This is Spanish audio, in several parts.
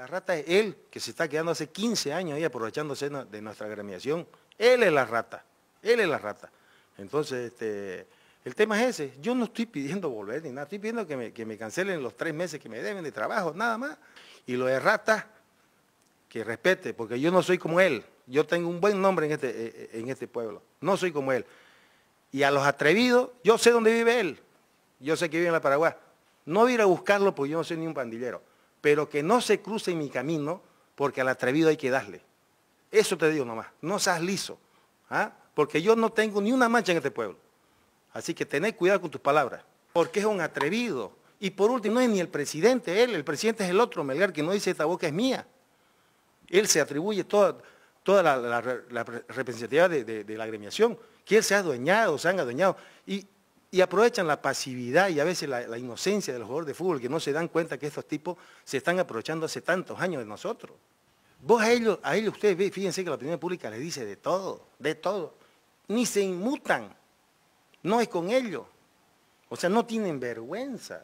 La rata es él, que se está quedando hace 15 años ahí aprovechándose de nuestra agremiación. Él es la rata, él es la rata. Entonces, el tema es ese. Yo no estoy pidiendo volver ni nada, estoy pidiendo que me cancelen los 3 meses que me deben de trabajo, nada más. Y lo de rata, que respete, porque yo no soy como él. Yo tengo un buen nombre en este pueblo, no soy como él. Y a los atrevidos, yo sé dónde vive él, yo sé que vive en la Paraguay. No voy a ir a buscarlo porque yo no soy ni un pandillero, pero que no se cruce en mi camino porque al atrevido hay que darle. Eso te digo nomás, no seas liso, ¿ah? Porque yo no tengo ni una mancha en este pueblo. Así que tened cuidado con tus palabras, porque es un atrevido. Y por último, no es ni el presidente él, el presidente es el otro, Melgar, que no dice esta boca es mía. Él se atribuye toda la representatividad de la agremiación, que él se ha adueñado, se han adueñado, y aprovechan la pasividad y a veces la inocencia de los jugadores de fútbol, que no se dan cuenta que estos tipos se están aprovechando hace tantos años de nosotros. Vos a ellos ustedes fíjense que la opinión pública les dice de todo, ni se inmutan, no es con ellos, o sea, no tienen vergüenza,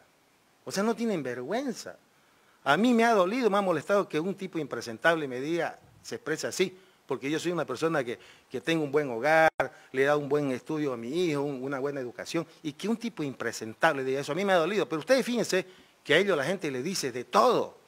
A mí me ha dolido, me ha molestado que un tipo impresentable me diga, se expresa así, porque yo soy una persona que tengo un buen hogar, le he dado un buen estudio a mi hijo, una buena educación, y que un tipo impresentable diga eso, a mí me ha dolido, pero ustedes fíjense que a ellos la gente le dice de todo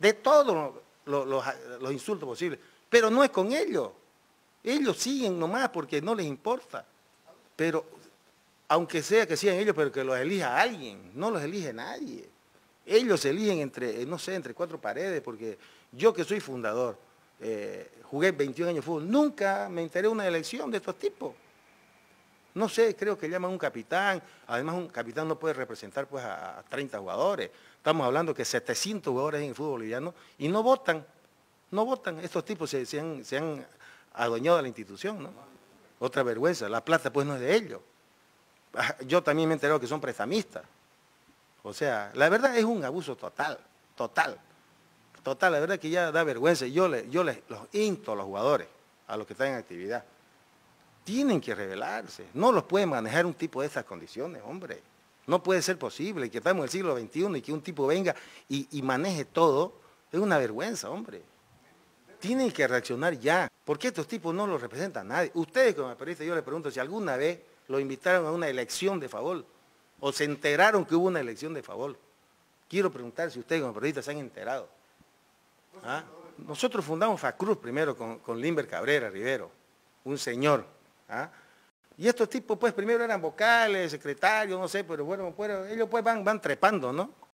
los insultos posibles, pero no es con ellos siguen nomás porque no les importa, pero aunque sea que sigan ellos, pero que los elija alguien, no los elige nadie. Ellos se eligen entre 4 paredes, porque yo que soy fundador, jugué 21 años de fútbol, nunca me enteré de una elección de estos tipos. No sé, creo que llaman un capitán, además un capitán no puede representar pues a 30 jugadores. Estamos hablando que 700 jugadores en el fútbol boliviano y no votan, estos tipos se han adueñado de la institución, ¿no? Otra vergüenza, la plata pues no es de ellos. Yo también me he enterado que son prestamistas. O sea, la verdad es un abuso total, la verdad que ya da vergüenza. Yo los insto a los jugadores, a los que están en actividad, tienen que rebelarse, no los puede manejar un tipo de estas condiciones, hombre. No puede ser posible que estamos en el siglo XXI y que un tipo venga y maneje todo, es una vergüenza, hombre. Tienen que reaccionar ya, porque estos tipos no los representan a nadie. Ustedes como periodistas, yo les pregunto si alguna vez lo invitaron a una elección de favor, o se enteraron que hubo una elección de favor. Quiero preguntar si ustedes como periodistas se han enterado. ¿Ah? Nosotros fundamos FACRUZ primero con Limber Cabrera Rivero, un señor. ¿Ah? Y estos tipos pues primero eran vocales, secretarios, no sé, pero bueno, ellos pues van trepando, ¿no?